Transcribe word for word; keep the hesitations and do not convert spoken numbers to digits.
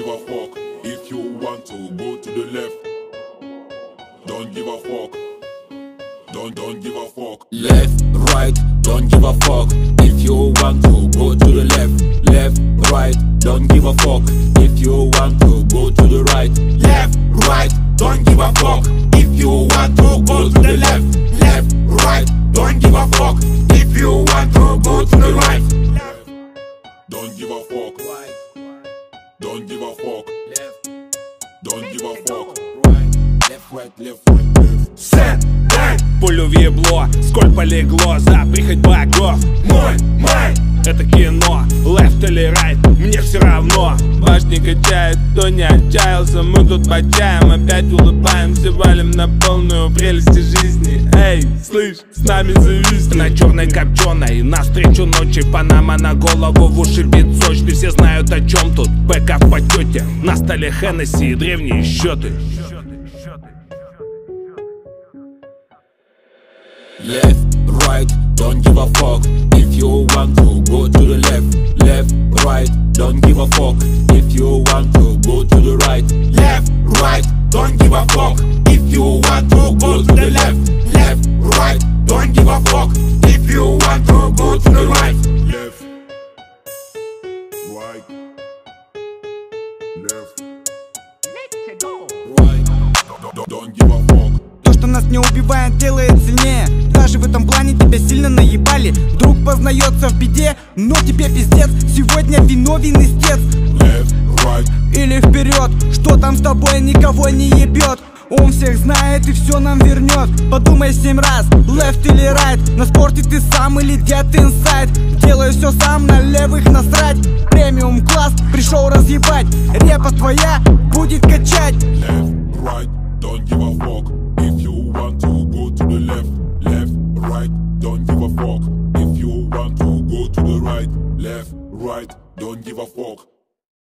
give a fuck if you want to go to the left. Don't give a fuck. Don't don't give a fuck. Left, right, don't give a fuck if you want to go to the left. Left, right, don't give a fuck if you want to go to the right. Left, right, don't give a fuck if you want to go to the left. Left, right, don't give a fuck if you want to go to the right. Left, don't give a fuck. Don't give a fuck. Left, Don't give a fuck. right, left, right, left, right, left. Сет, дай пулю в ебло, сколь полегло за прихоть богов. Мой, мой, это кино, лефт или райт, мне все равно. Башни качает, кто не отчаялся, мы тут по чаям опять улыбаемся, валим на полную прелести жизни. Эй, слышь, с нами зависни. На черной копченой, навстречу ночи, Панама на голову, в уши бит сочный. Все знают, о чем тут, бэка в потете, на столе Хеннесси и древние счеты. Left, right, don't give a fuck if you want to go to the left. Left, right, don't give a fuck if you want to go to the right. Left, right, don't give a fuck if you want to go to the left. Left, right, don't give a fuck if you want to go to the right. Left, right, left, Right. don't, don't give a fuck. То, что нас не убивает, делает сильнее. Даже в этом плане тебя сильно наебали. Друг познается в беде, но тебе пиздец. Сегодня виновен истец. Left, right, Или вперед, что там с тобой никого не ебет. Он всех знает и все нам вернет. Подумай семь раз, left или right. На спорте ты сам или get inside. Делаю все сам, на левых насрать. Премиум класс, пришел разъебать. Репа твоя будет качать. left, right, don't give a fuck if you want to go to the left. Left, right, don't give a fuck if you want to go to the right. Left, right, don't give a fuck.